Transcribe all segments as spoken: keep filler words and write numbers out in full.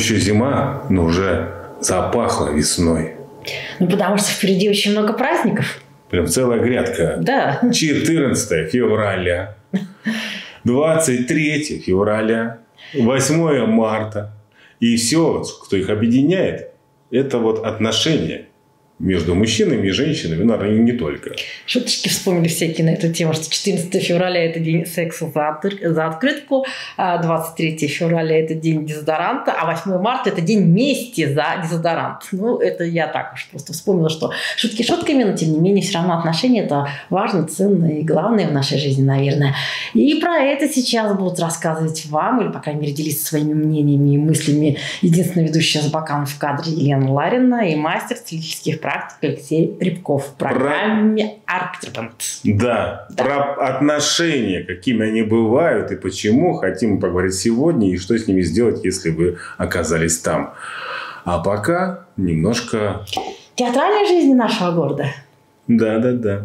еще зима, но уже запахло весной. Ну, потому что впереди очень много праздников. Прям целая грядка. Да. четырнадцатое февраля, двадцать третье февраля, восьмое марта. И все, кто их объединяет, это вот отношения между мужчинами и женщинами, ну, наверное, не только. Шуточки вспомнили всякие на эту тему, что четырнадцатое февраля – это день секса за, за открытку, а двадцать третье февраля – это день дезодоранта, а восьмое марта – это день мести за дезодорант. Ну, это я так уж просто вспомнила, что шутки шутками, но тем не менее все равно отношения – это важно, ценно и главное в нашей жизни, наверное. И про это сейчас будут рассказывать вам, или, по крайней мере, делиться своими мнениями и мыслями единственная ведущая с бокалом в кадре Елена Ларина и мастер стилистических практик Алексей Рябков в программе «Арктропант». Да, да, про отношения, какими они бывают и почему, хотим поговорить сегодня, и что с ними сделать, если вы оказались там. А пока немножко... театральной жизни нашего города. Да, да, да.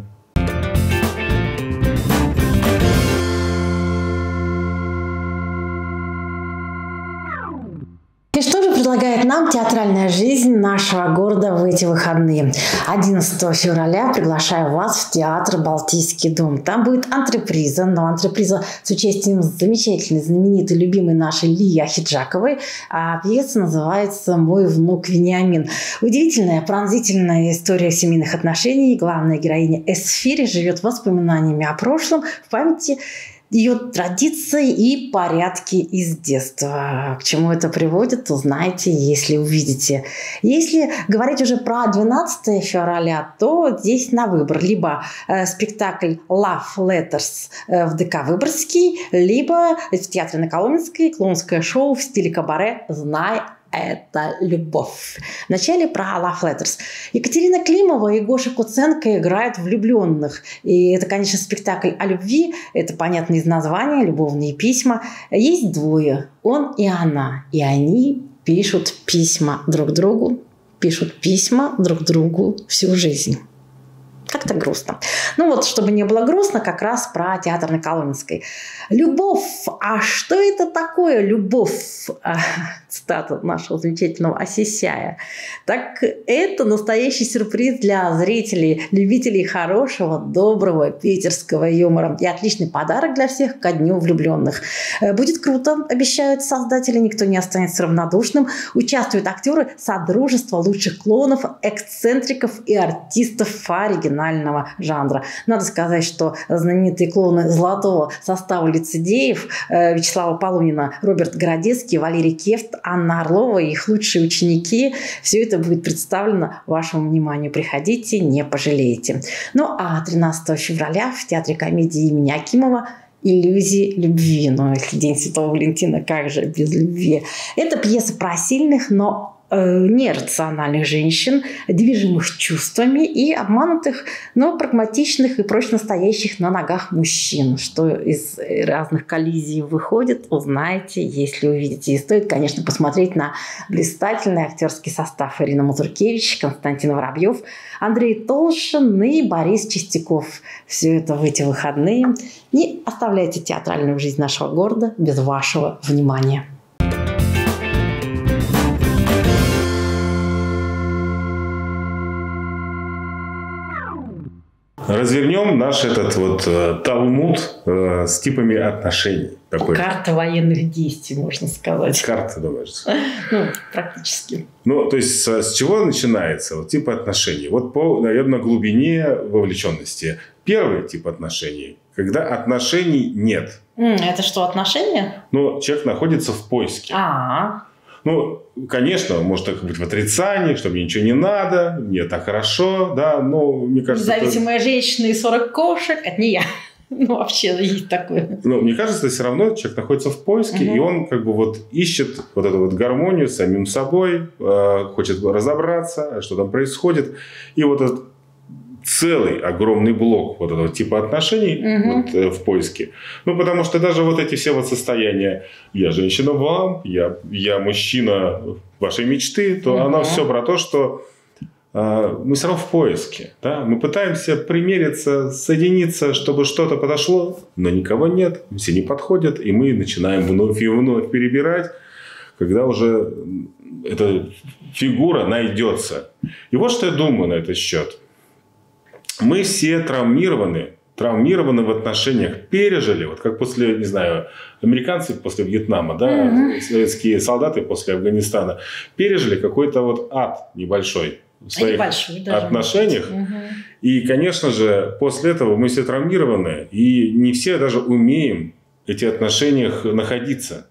И что же предлагает нам театральная жизнь нашего города в эти выходные? одиннадцатого февраля приглашаю вас в театр «Балтийский дом». Там будет антреприза, но антреприза с участием замечательной, знаменитой, любимой нашей Лии Ахиджаковой. А пьеса называется «Мой внук Вениамин». Удивительная, пронзительная история семейных отношений. Главная героиня Эсфири живет воспоминаниями о прошлом в памяти ее традиции и порядки из детства. К чему это приводит, узнаете, если увидите. Если говорить уже про двенадцатое февраля, то здесь на выбор. Либо э, спектакль Love Letters э, в ДК Выборгский, либо в театре на Коломенской клоунское шоу в стиле кабаре «Знай это любовь». Вначале про Love Letters. Екатерина Климова и Гоша Куценко играют влюбленных. И это, конечно, спектакль о любви. Это понятно из названия, любовные письма. Есть двое, он и она. И они пишут письма друг другу, пишут письма друг другу всю жизнь. Как-то грустно. Ну вот, чтобы не было грустно, как раз про театр на Коломенской. Любовь. А что это такое любовь? А, цитата нашего замечательного Осисяя. Так это настоящий сюрприз для зрителей, любителей хорошего, доброго питерского юмора. И отличный подарок для всех ко Дню влюбленных. Будет круто, обещают создатели. Никто не останется равнодушным. Участвуют актеры Содружества лучших клоунов, эксцентриков и артистов оригинального жанра. Надо сказать, что знаменитые клоуны золотого состава лицедеев Вячеслава Полунина, Роберт Городецкий, Валерий Кефт, Анна Орлова и их лучшие ученики. Все это будет представлено вашему вниманию. Приходите, не пожалеете. Ну а тринадцатого февраля в Театре комедии имени Акимова «Иллюзии любви». Ну, если День Святого Валентина, как же без любви? Это пьеса про сильных, но нерациональных женщин, движимых чувствами и обманутых, но прагматичных и прочно стоящих на ногах мужчин. Что из разных коллизий выходит, узнаете, если увидите. И стоит, конечно, посмотреть на блистательный актерский состав: Ирина Мазуркевич, Константин Воробьев, Андрей Толшин и Борис Чистяков. Все это в эти выходные. Не оставляйте театральную жизнь нашего города без вашего внимания. Развернем наш этот вот э, талмуд э, с типами отношений. Такой. Карта военных действий, можно сказать. Карта, думаешь? Ну, практически. Ну, то есть, с, с чего начинается вот, тип отношений? Вот по, наверное, глубине вовлеченности. Первый тип отношений, когда отношений нет. Это что, отношения? Ну, человек находится в поиске. А-а-а. Ну, конечно, может так быть в отрицании, что мне ничего не надо, мне так хорошо, да, но мне кажется... Независимая это... женщина и сорок кошек – это не я. Ну, вообще есть такое. Ну, мне кажется, все равно человек находится в поиске, угу. И он как бы вот ищет вот эту вот гармонию с самим собой, э, хочет разобраться, что там происходит. И вот этот целый огромный блок вот этого типа отношений угу. вот, э, в поиске. Ну, потому что даже вот эти все вот состояния «я женщина вам», «я, я мужчина вашей мечты», то угу. оно все про то, что э, мы все равно в поиске. Да? Мы пытаемся примериться, соединиться, чтобы что-то подошло, но никого нет, все не подходят, и мы начинаем вновь и вновь перебирать. когда уже эта фигура найдется. И вот что я думаю на этот счет. Мы все травмированы, травмированы в отношениях, пережили, вот как после, не знаю, американцы после Вьетнама, да, mm-hmm. советские солдаты после Афганистана, пережили какой-то вот ад небольшой в своих отношениях. Угу. И, конечно же, после этого мы все травмированы, и не все даже умеем в этих отношениях находиться.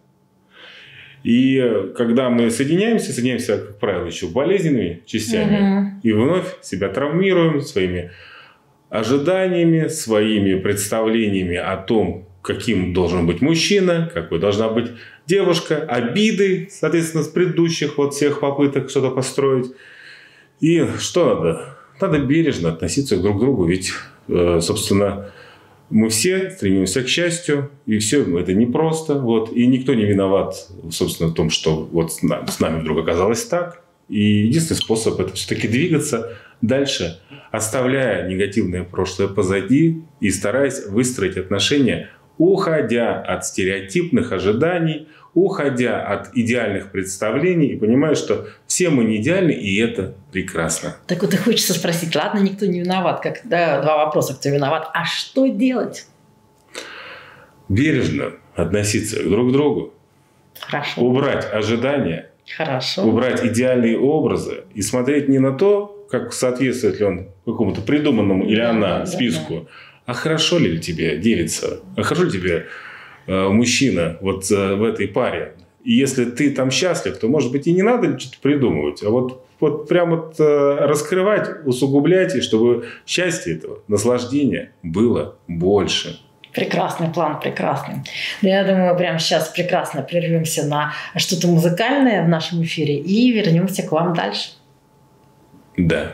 И когда мы соединяемся, соединяемся, как правило, еще болезненными частями, угу. и вновь себя травмируем своими ожиданиями, своими представлениями о том, каким должен быть мужчина, какой должна быть девушка, обиды, соответственно, с предыдущих вот всех попыток что-то построить. И что надо? Надо бережно относиться друг к другу, ведь, э, собственно, мы все стремимся к счастью, и все это непросто, вот, и никто не виноват, собственно, в том, что вот с нами, с нами вдруг оказалось так. И единственный способ – это все-таки двигаться дальше, оставляя негативное прошлое позади и стараясь выстроить отношения, уходя от стереотипных ожиданий, уходя от идеальных представлений и понимая, что все мы не идеальны, и это прекрасно. Так вот и хочется спросить, ладно, никто не виноват, как, да, два вопроса, кто виноват, а что делать? Бережно относиться друг к другу. Хорошо. Убрать ожидания. Хорошо. Убрать идеальные образы и смотреть не на то, как соответствует ли он какому-то придуманному или она да, списку, да, да. а хорошо ли тебе делится, а хорошо ли тебе э, мужчина вот э, в этой паре. И если ты там счастлив, то, может быть, и не надо что-то придумывать, а вот, вот прям вот э, раскрывать, усугублять, и чтобы счастье этого, наслаждения было больше. Прекрасный план, прекрасный. Я думаю, прямо сейчас прекрасно прервемся на что-то музыкальное в нашем эфире и вернемся к вам дальше. Да.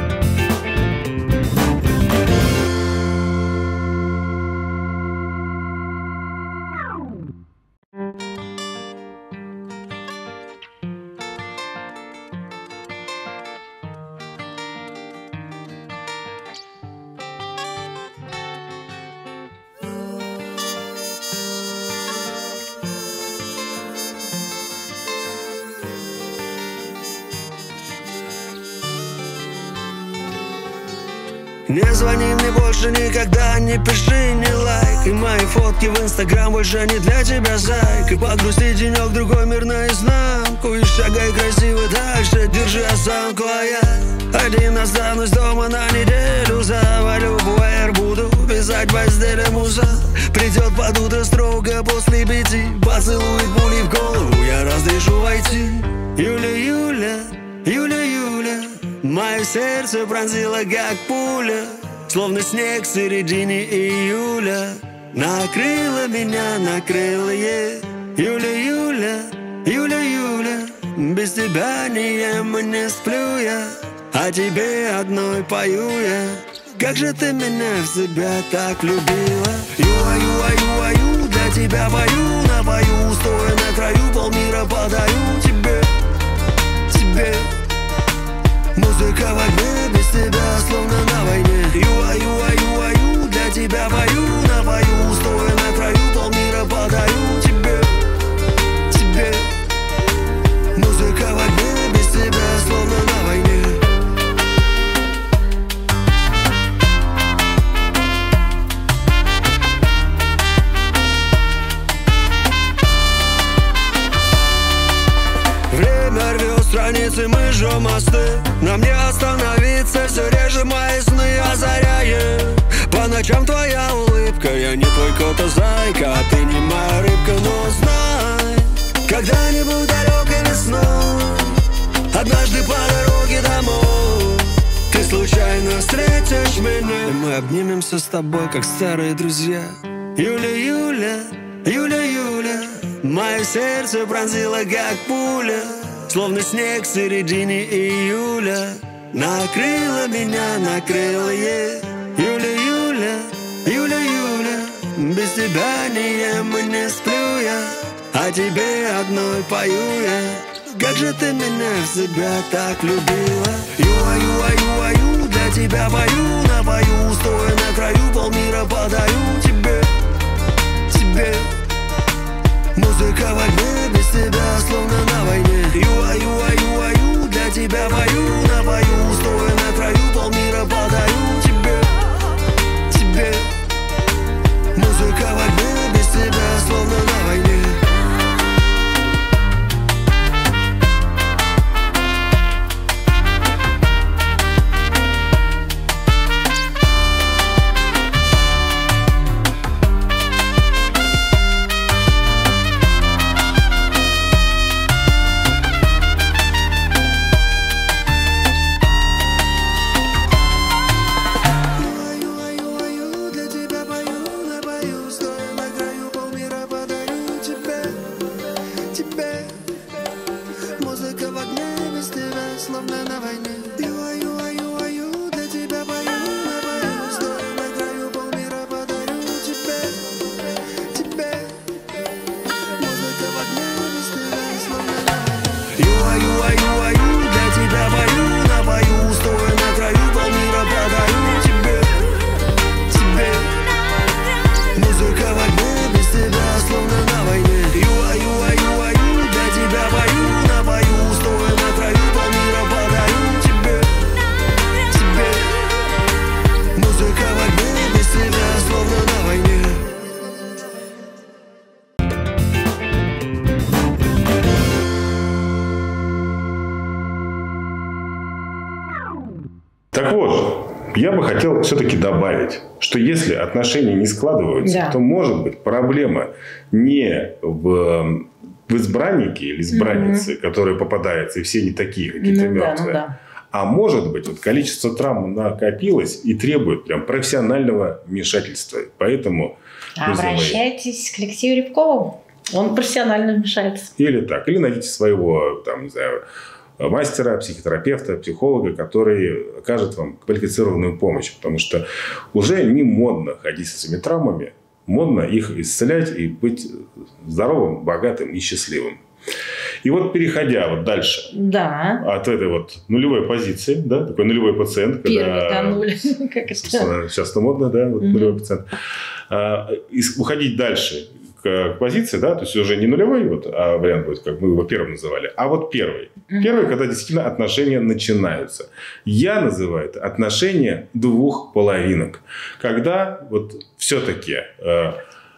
Не звони мне больше никогда, не пиши, не лайк. И мои фотки в инстаграм больше не для тебя, зайка. Погрусти денек-другой мир наизнанку и шагай красиво дальше, держи осанку. А я один останусь дома на неделю, завалю пуэр, буду писать в постели муза. Придет под утро строго после пяти, поцелует пули в голову, я разрешу войти. Юля, Юля, Юля, Юля, мое сердце пронзило как пуля, словно снег в середине июля. Накрыло меня, накрыло е. Юля, Юля, Юля, Юля, без тебя не ем и не сплю я, а тебе одной пою я. Как же ты меня в себя так любила. Юа, юа, юа, ю, для тебя пою, напою, стоя на краю, полмира подаю тебе, тебе. Музыка в огне, без тебя словно на войне. Юа, юа, юа, ю, для тебя пою, напою, стоя на краю, полмира подаю тебе, тебе. Музыка в огне, без тебя словно на войне. Время рвет страницы, мы жжем мосты. Нам не остановиться, все реже мои сны озаряет. По ночам твоя улыбка, я не твой кот, а зайка, а ты не моя рыбка, но знай, когда-нибудь далекой весной, однажды по дороге домой, ты случайно встретишь меня, и мы обнимемся с тобой, как старые друзья. Юля, Юля, Юля, Юля, мое сердце пронзило как пуля, словно снег в середине июля. Накрыло меня, накрыло е. Юля, Юля, Юля, Юля, без тебя не ем и не сплю я, а тебе одной пою я. Как же ты меня в себя так любила. Юа, юа, юа, ю, для тебя пою, напою, стоя на краю, полмира подаю тебе, тебе. Музыка Музыка в огне, без тебя словно на войне. Юа, юа, юа, ю, для тебя пою, напою, стоя на краю, полмира подарю тебе, тебе. Музыка в огне, без тебя словно на войне. Так вот, я бы хотел все-таки добавить, что если отношения не складываются, да. то может быть проблема не в, в избраннике или избраннице, угу. который попадается, и все не такие, какие-то ну, мертвые. Да, ну, да. А может быть, вот количество травм накопилось и требует прям профессионального вмешательства. Поэтому обращайтесь к Алексею Рябкову. Он профессионально вмешается. Или так. Или найдите своего, там, не знаю, мастера, психотерапевта, психолога, который окажет вам квалифицированную помощь. Потому что уже не модно ходить с этими травмами. Модно их исцелять и быть здоровым, богатым и счастливым. И вот переходя вот дальше да. от этой вот нулевой позиции, да, такой нулевой пациент, Первый когда, нуль. Как это? Сейчас-то модно, да, вот mm-hmm. нулевой пациент. А, и уходить дальше к позиции, да, то есть уже не нулевой вот, а вариант будет, как мы его первым называли, а вот первый. Mm-hmm. Первый, когда действительно отношения начинаются. Я называю это отношения двух половинок. Когда вот все-таки э,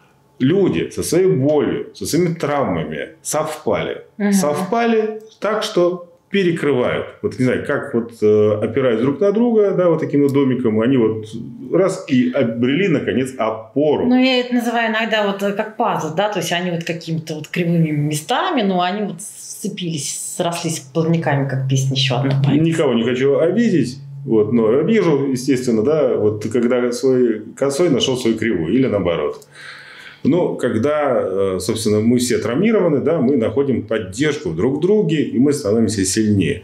люди со своей болью, со своими травмами совпали. Mm-hmm. Совпали так, что перекрывают. Вот не знаю, как вот э, опираясь друг на друга, да, вот таким вот домиком, они вот раз и обрели, наконец, опору. Ну, я это называю иногда вот как пазл, да, то есть они вот какими-то вот кривыми местами, но они вот сцепились, срослись плавниками, как песня еще одна поется. Никого не хочу обидеть, вот, но обижу, естественно, да, вот когда свой косой нашел свою кривую, или наоборот. Но когда, собственно, мы все травмированы, да, мы находим поддержку друг в друге, и мы становимся сильнее.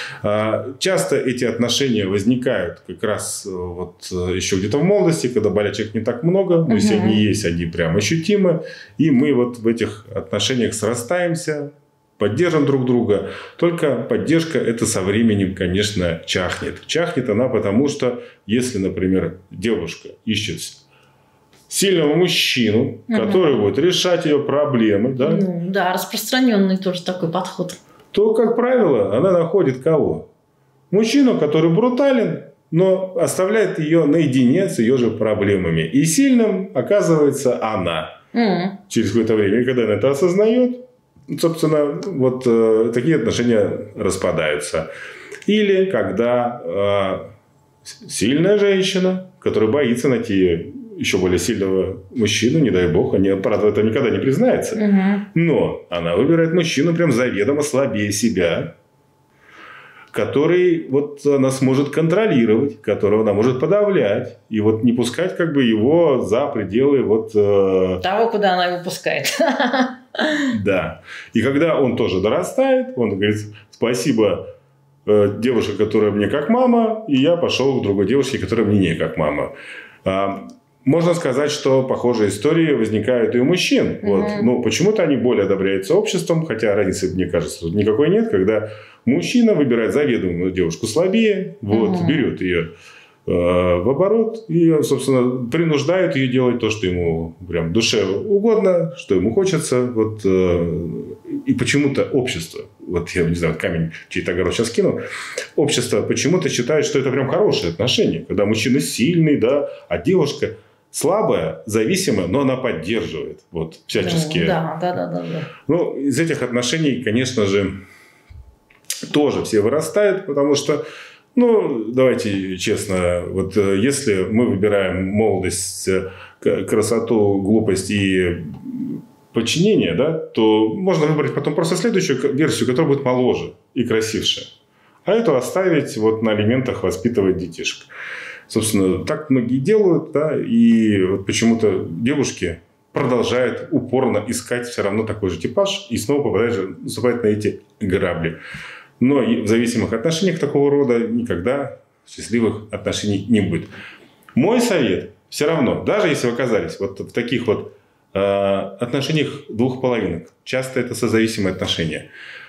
Часто эти отношения возникают как раз вот еще где-то в молодости, когда болячек не так много, но если они есть, они прям ощутимы, и мы вот в этих отношениях срастаемся, поддержим друг друга. Только поддержка это со временем, конечно, чахнет. Чахнет она потому, что если, например, девушка ищет сильного мужчину, угу. который будет решать ее проблемы, да? Ну, да, распространенный тоже такой подход. То, как правило, она находит кого? Мужчину, который брутален, но оставляет ее наедине с ее же проблемами. И сильным оказывается она. Угу. Через какое-то время, и когда она это осознает, собственно, вот э, такие отношения распадаются. Или когда э, сильная женщина, которая боится найти еще более сильного мужчину, не дай бог, они, правда, это никогда не признается. Угу. Но она выбирает мужчину прям заведомо слабее себя, который вот она сможет контролировать, которого она может подавлять. И вот не пускать как бы его за пределы вот... Э... того, куда она его пускает. Да. И когда он тоже дорастает, он говорит, спасибо, э, девушка, которая мне как мама, и я пошел к другой девушке, которая мне не как мама. А, можно сказать, что похожие истории возникают и у мужчин. Mm-hmm. Вот. Но почему-то они более одобряются обществом, хотя разницы, мне кажется, тут никакой нет, когда мужчина выбирает заведомую девушку слабее, вот, mm-hmm. берет ее в оборот и, собственно, принуждает ее делать то, что ему прям душе угодно, что ему хочется. Вот, и почему-то общество, вот я не знаю, камень чей-то огород сейчас кину, общество почему-то считает, что это прям хорошие отношения, когда мужчина сильный, да, а девушка слабая, зависимая, но она поддерживает вот, всячески. Да, да, да, да, да. Ну, из этих отношений, конечно же, тоже все вырастают, потому что ну, давайте честно, вот если мы выбираем молодость, красоту, глупость и подчинение, да, то можно выбрать потом просто следующую версию, которая будет моложе и красивше. А эту оставить вот на алиментах воспитывать детишек. Собственно, так многие делают, да, и вот почему-то девушки продолжают упорно искать все равно такой же типаж и снова попадают, наступают на эти грабли. Но и в зависимых отношениях такого рода никогда счастливых отношений не будет. Мой совет все равно, даже если вы оказались вот в таких вот э, отношениях двух половинок, часто это созависимые отношения.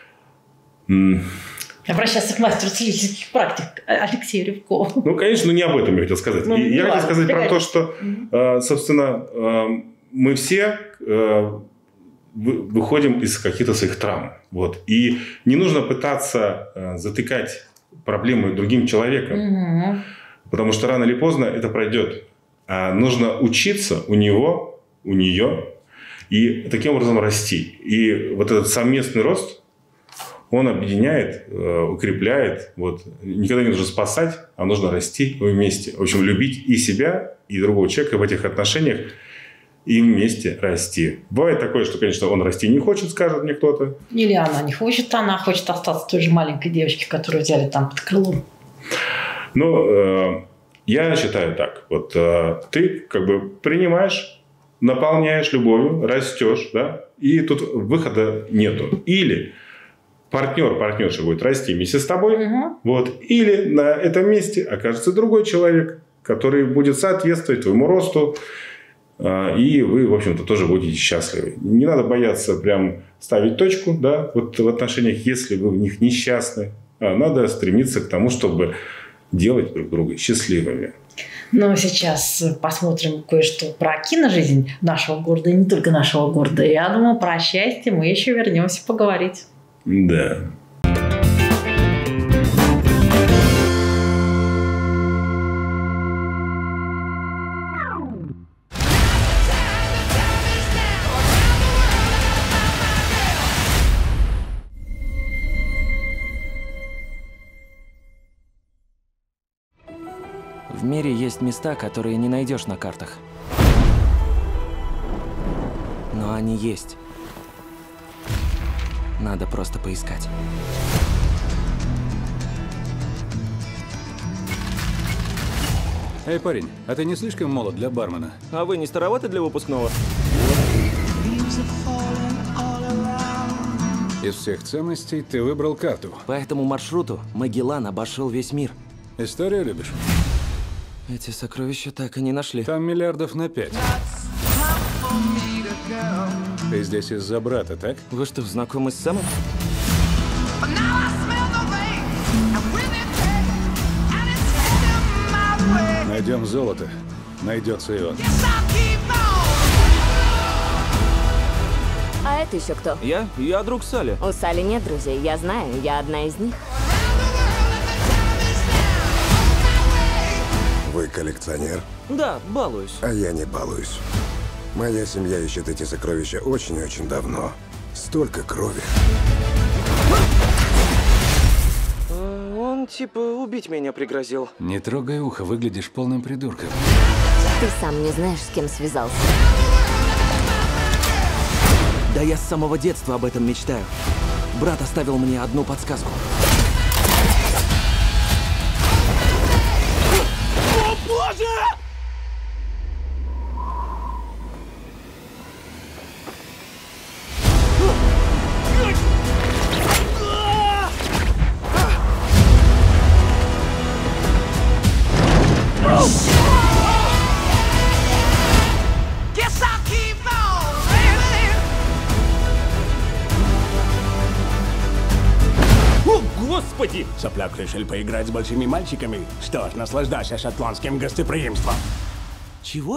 Обращаться к мастеру целительских практик Алексею Рябкову. Ну, конечно, но не об этом я хотел сказать. Ну, я хотел сказать про то, что, э, собственно, э, мы все... Э, выходим из каких-то своих травм. Вот. И не нужно пытаться э, затыкать проблемы другим человеком, угу. потому что рано или поздно это пройдет. А нужно учиться у него, у нее и таким образом расти. И вот этот совместный рост, он объединяет, э, укрепляет. Вот. Никогда не нужно спасать, а нужно расти вместе. В общем, любить и себя, и другого человека в этих отношениях, и вместе расти. Бывает такое, что, конечно, он расти не хочет, скажет мне кто-то. Или она не хочет, она хочет остаться той же маленькой девочкой, которую взяли там под крылом. Ну, э, я считаю так. Вот э, ты как бы принимаешь, наполняешь любовью, растешь, да, и тут выхода нету. Или партнер, партнерша будет расти вместе с тобой, угу. вот, или на этом месте окажется другой человек, который будет соответствовать твоему росту, и вы, в общем-то, тоже будете счастливы. Не надо бояться прям ставить точку, да, вот в отношениях, если вы в них несчастны. Надо стремиться к тому, чтобы делать друг друга счастливыми. Ну, сейчас посмотрим кое-что про киножизнь нашего города, и не только нашего города. Я думаю, про счастье мы еще вернемся поговорить. Да. В мире есть места, которые не найдешь на картах. Но они есть. Надо просто поискать. Эй, парень, а ты не слишком молод для бармена? А вы не староваты для выпускного? Из всех ценностей ты выбрал карту. По этому маршруту Магеллан обошел весь мир. Историю любишь? Эти сокровища так и не нашли. Там миллиардов на пять. Ты здесь из-за брата, так? Вы что, знакомы с Сэмом? Найдем золото, найдется и он. А это еще кто? Я? Я друг Салли. У Салли нет друзей, я знаю, я одна из них. Вы коллекционер? Да, балуюсь. А я не балуюсь. Моя семья ищет эти сокровища очень-очень давно. Столько крови. А, он типа убить меня пригрозил. Не трогай ухо, выглядишь полным придурком. Ты сам не знаешь, с кем связался. Да я с самого детства об этом мечтаю. Брат оставил мне одну подсказку. О, боже! господи! Сопляк решил поиграть с большими мальчиками? Что ж, наслаждайся шотландским гостеприимством. Чего?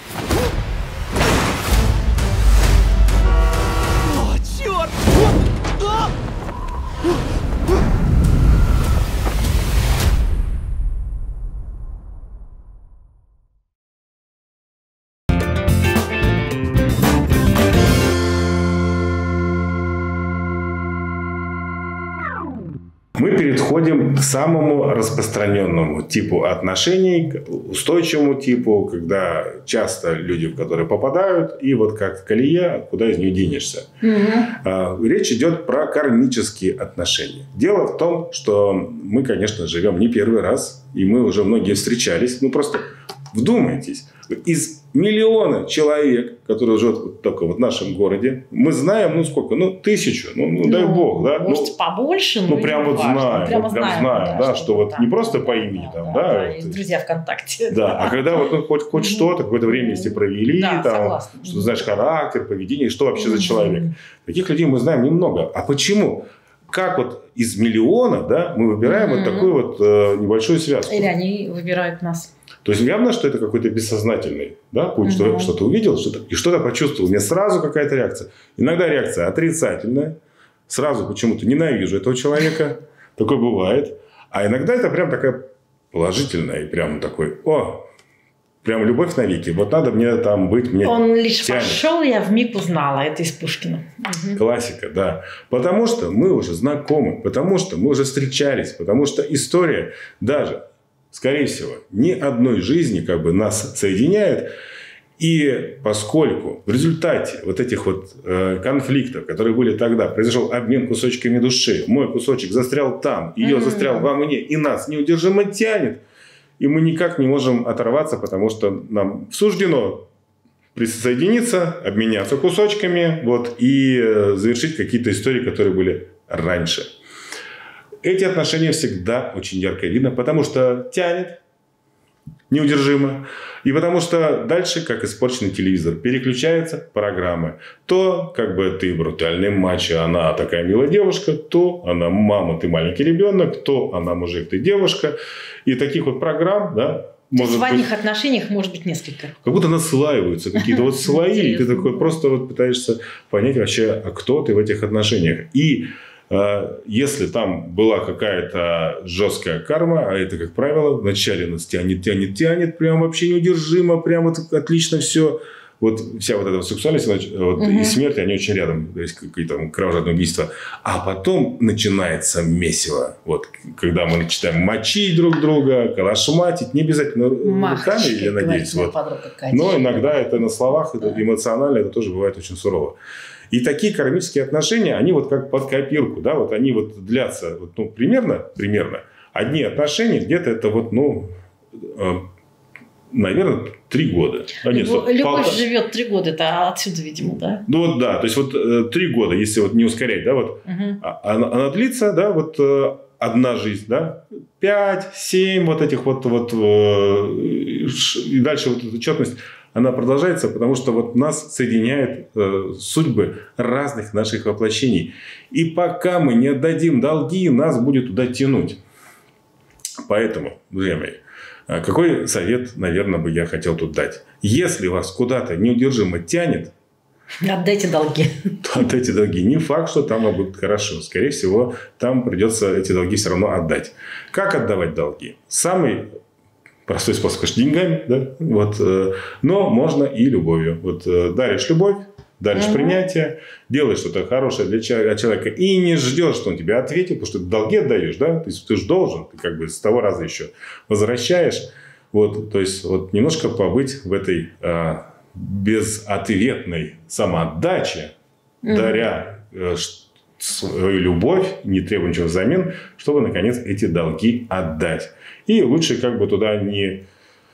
О, черт! А! Мы переходим к самому распространенному типу отношений, к устойчивому типу, когда часто люди, в которые попадают, и вот как колея, куда из нее денешься. Угу. Речь идет про кармические отношения. Дело в том, что мы, конечно, живем не первый раз, и мы уже многие встречались. Ну, просто вдумайтесь. Из миллиона человек, которые живут вот только вот в нашем городе, мы знаем, ну сколько, ну тысячу, ну, ну, ну дай бог, да. Может, ну, побольше, ну прям вот важно. знаем, прямо вот прям знаем, знаем, да, да, что вот там, не просто по имени да, там, да, да, да, вот, друзья ВКонтакте. да, а когда вот ну, хоть, хоть что-то, какое-то время вместе провели, да, там, согласна. что знаешь характер, поведение, что вообще за человек. Таких людей мы знаем немного. А почему? Как вот из миллиона, да, мы выбираем вот такую вот э, небольшую связку? Или они выбирают нас. То есть явно, что это какой-то бессознательный, да, путь, угу. что что-то увидел, что-то, и что-то почувствовал. У меня сразу какая-то реакция. Иногда реакция отрицательная. Сразу почему-то ненавижу этого человека. Такое бывает. А иногда это прям такая положительная. И прям такой, о, прям любовь навеки. Вот надо мне там быть. Мне Он лишь тянет. пошел, я вмиг узнала. Это из Пушкина. Угу. Классика, да. Потому что мы уже знакомы. Потому что мы уже встречались. Потому что история даже... Скорее всего, ни одной жизни как бы нас соединяет. И поскольку в результате вот этих вот э, конфликтов, которые были тогда, произошел обмен кусочками души, мой кусочек застрял там, ее mm-hmm. застрял во мне, и нас неудержимо тянет, и мы никак не можем оторваться, потому что нам суждено присоединиться, обменяться кусочками вот, и э, завершить какие-то истории, которые были раньше. Эти отношения всегда очень ярко видно, потому что тянет неудержимо. И потому что дальше, как испорченный телевизор, переключаются программы. То, как бы ты брутальный мачо, она такая милая девушка, то она мама, ты маленький ребенок, то она мужик, ты девушка. И таких вот программ, да, может в одних быть, отношениях может быть несколько. как будто наслаиваются какие-то вот слои, и ты такой просто вот пытаешься понять вообще, а кто ты в этих отношениях. И если там была какая-то жесткая карма, а это, как правило, вначале нас тянет, тянет, тянет, прям вообще неудержимо, прям вот отлично все. Вот вся вот эта сексуальность вот, угу. и смерть, они очень рядом, то есть какие-то кровожадные убийства. А потом начинается месиво. Вот, когда мы начинаем мочить друг друга, калашматить, не обязательно руками, я надеюсь. Вот. Но иногда это на словах, это эмоционально, это тоже бывает очень сурово. И такие кармические отношения, они вот как под копирку, да, вот они вот длятся, вот, ну, примерно, примерно, одни отношения, где-то это вот, ну, э, наверное, три года. А нет, Любовь, любовь полтора... живет три года, это отсюда, видимо, да? Ну, вот, да, то есть, вот э, три года, если вот не ускорять, да, вот, угу. она, она длится, да, вот, э, одна жизнь, да, пять, семь вот этих вот, вот, э, и дальше вот эта четность, она продолжается, потому что вот нас соединяют э, судьбы разных наших воплощений. И пока мы не отдадим долги, нас будет туда тянуть. Поэтому, друзья мои, какой совет, наверное, бы я хотел тут дать? Если вас куда-то неудержимо тянет, отдайте долги. То отдайте долги. Не факт, что там будет хорошо. Скорее всего, там придется эти долги все равно отдать. Как отдавать долги? Самый простой способ, конечно, деньгами, да? Вот, э, но можно и любовью. Вот, э, даришь любовь, даришь mm-hmm. принятие, делаешь что-то хорошее для человека и не ждешь, что он тебе ответит, потому что ты долги отдаешь, да? То есть ты же должен, ты как бы с того раза еще возвращаешь. Вот, то есть вот немножко побыть в этой э, безответной самоотдаче, mm-hmm. даря э, свою любовь, не требуя ничего взамен, чтобы, наконец, эти долги отдать. И лучше как бы туда не...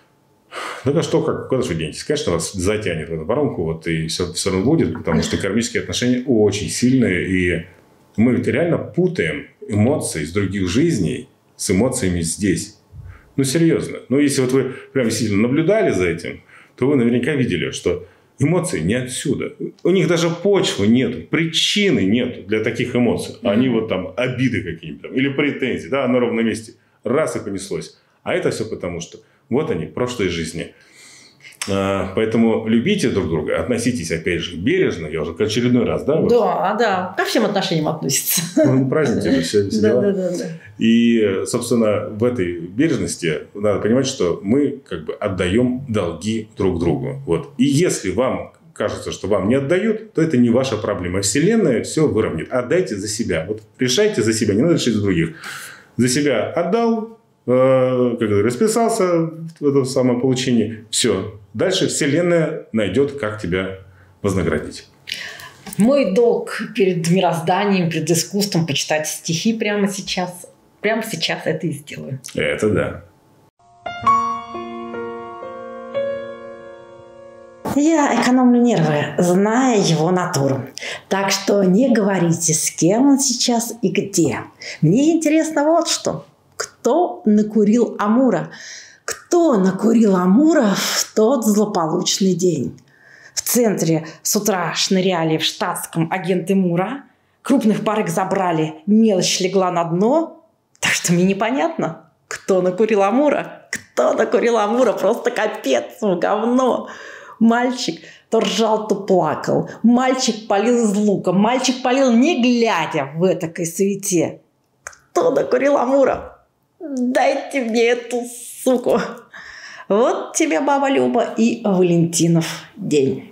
Ну, что, как, куда же вы денетесь? Конечно, вас затянет в эту воронку, вот, и все, все равно будет, потому что кармические отношения очень сильные, и мы ведь реально путаем эмоции из других жизней с эмоциями здесь. Ну, серьезно. Ну, если вот вы прям действительно наблюдали за этим, то вы наверняка видели, что эмоции не отсюда. У них даже почвы нет, причины нет для таких эмоций. Mm-hmm. Они вот там обиды какие-нибудь или претензии, да, на ровном месте. Раз и понеслось. А это все потому, что вот они, прошлой жизни. А, поэтому любите друг друга, относитесь, опять же, бережно. Я уже в очередной раз, да? Вот. Да, да. Ко всем отношениям относится. Ну, праздники же все, все дела. Да, да, да. И, собственно, в этой бережности надо понимать, что мы как бы отдаем долги друг другу. Вот. И если вам кажется, что вам не отдают, то это не ваша проблема. Вселенная все выровняет. Отдайте за себя. Вот решайте за себя, не надо решить за других. За себя отдал, э, как говорю, расписался в этом самом получении. Все. Дальше Вселенная найдет, как тебя вознаградить. Мой долг перед мирозданием, перед искусством почитать стихи прямо сейчас. Прямо сейчас это и сделаю. Это да. Я экономлю нервы, зная его натуру. Так что не говорите, с кем он сейчас и где. Мне интересно вот что. Кто накурил Амура? Кто накурил Амура в тот злополучный день? В центре с утра шныряли в штатском агенты Мура. Крупных барыг забрали, мелочь легла на дно. Так что мне непонятно, кто накурил Амура. Кто накурил Амура? Просто капец, говно. Мальчик то ржал, то плакал. Мальчик палил из лука. Мальчик палил, не глядя в этакой суете. Кто накурил Амура? Дайте мне эту суку. Вот тебе, баба Люба, и Валентинов день.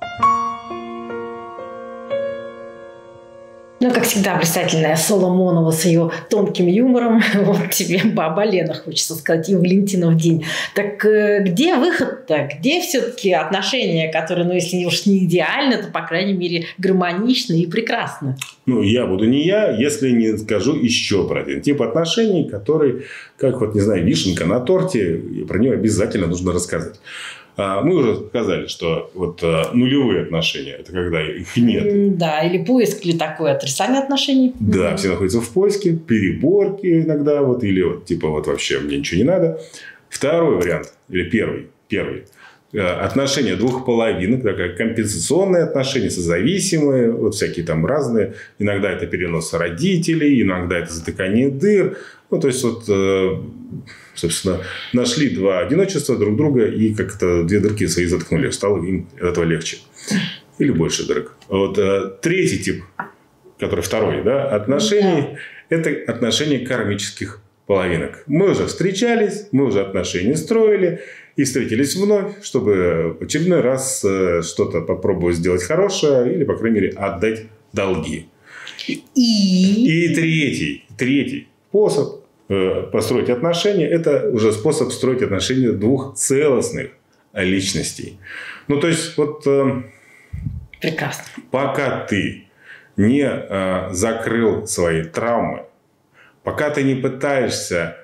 Ну, как всегда, блистательная Соломонова с ее тонким юмором. Вот тебе, баба Лена, хочется сказать, и Валентинов день. Так э, где выход-то? Где все-таки отношения, которые, ну, если уж не идеально, то, по крайней мере, гармоничны и прекрасны? Ну, я буду не я, если не скажу еще про один тип отношений, который, как вот, не знаю, вишенка на торте, и про него обязательно нужно рассказать. Мы уже сказали, что вот нулевые отношения – это когда их нет. Да, или поиск, или такое отрицание отношений. Да, все находятся в поиске, переборки иногда, вот, или вот, типа вот вообще мне ничего не надо. Второй вариант, или первый, первый отношения двух половинок, такая компенсационные отношения, созависимые, вот всякие там разные. Иногда это перенос родителей, иногда это затыкание дыр. Ну, то есть, вот, собственно, нашли два одиночества друг друга и как-то две дырки свои заткнули. Стало им от этого легче. Или больше дырок. Вот третий тип, который второй, да, отношений, это отношения кармических половинок. Мы уже встречались, мы уже отношения строили и встретились вновь, чтобы в очередной раз что-то попробовать сделать хорошее или, по крайней мере, отдать долги. И, и третий, третий способ построить отношения – это уже способ строить отношения двух целостных личностей. Ну, то есть, вот прекрасно. Пока ты не закрыл свои травмы, пока ты не пытаешься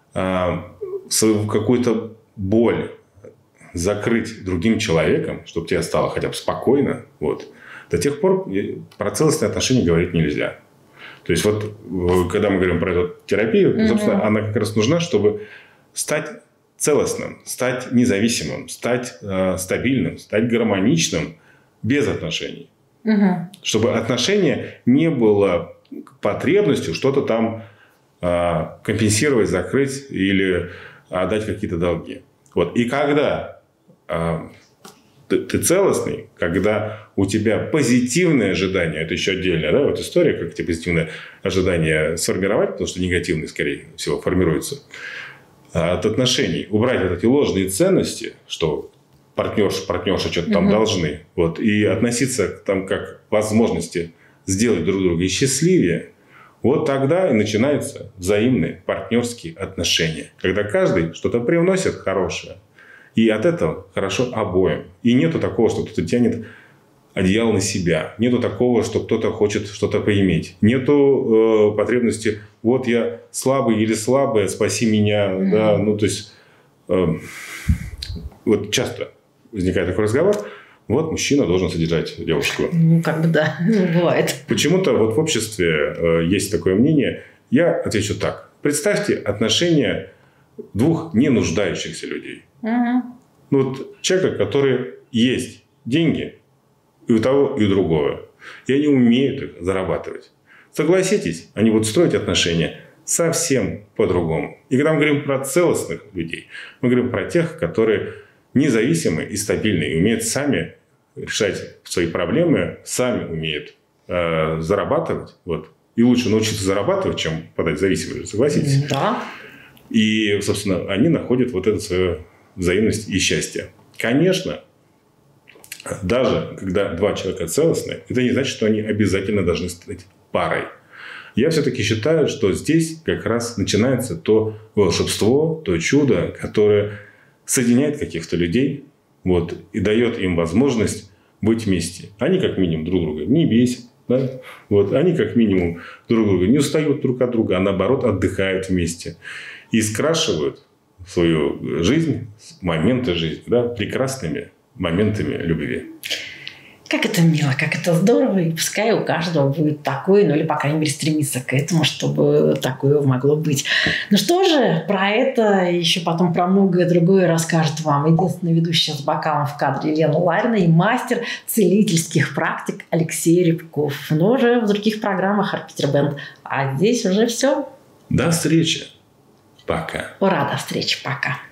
свою какую-то боль закрыть другим человеком, чтобы тебе стало хотя бы спокойно, вот, до тех пор про целостные отношения говорить нельзя. То есть, вот, когда мы говорим про эту терапию, mm-hmm. собственно, она как раз нужна, чтобы стать целостным, стать независимым, стать э, стабильным, стать гармоничным без отношений. Mm-hmm. Чтобы отношения не было потребностью что-то там э, компенсировать, закрыть или отдать какие-то долги. Вот. И когда э, ты, ты целостный, когда у тебя позитивные ожидания, это еще отдельная, да, вот история, как эти позитивные ожидания сформировать, потому что негативные, скорее всего, формируются от отношений. Убрать вот эти ложные ценности, что партнерша, партнерша что-то угу. там должны, вот, и относиться к там как к возможности сделать друг друга счастливее, вот тогда и начинаются взаимные партнерские отношения, когда каждый что-то привносит хорошее, и от этого хорошо обоим. И нету такого, что кто-то тянет одеяло на себя. Нету такого, что кто-то хочет что-то поиметь. Нету э, потребности, вот я слабый или слабая, спаси меня. Mm-hmm. Да, ну, то есть, э, вот часто возникает такой разговор. Вот мужчина должен содержать девушку. Ну, как бы да, бывает. Почему-то вот в обществе э, есть такое мнение. Я отвечу так. Представьте отношения двух не нуждающихся людей. Mm-hmm. Ну, вот человека, который есть деньги и у того, и у другого. И они умеют их зарабатывать. Согласитесь, они будут строить отношения совсем по-другому. И когда мы говорим про целостных людей, мы говорим про тех, которые независимы и стабильны, и умеют сами решать свои проблемы, сами умеют э, зарабатывать. Вот. И лучше научиться зарабатывать, чем подать зависимость. Согласитесь? Да. И, собственно, они находят вот эту свою взаимность и счастье. Конечно, даже когда два человека целостны, это не значит, что они обязательно должны стать парой. Я все-таки считаю, что здесь как раз начинается то волшебство, то чудо, которое соединяет каких-то людей, вот, и дает им возможность быть вместе. Они как минимум друг друга не бесят. Да? Вот, они как минимум друг друга не устают друг от друга, а наоборот отдыхают вместе. И скрашивают свою жизнь, моменты жизни, да, прекрасными моментами любви. Как это мило, как это здорово. И пускай у каждого будет такое, ну или, по крайней мере, стремиться к этому, чтобы такое могло быть. Ну что же, про это и еще потом про многое другое расскажет вам единственный ведущий с бокалом в кадре Елена Ларина и мастер целительских практик Алексей Рябков. Но уже в других программах Арпитер Бенд. А здесь уже все. До встречи. Пока. Ура, до встречи. Пока.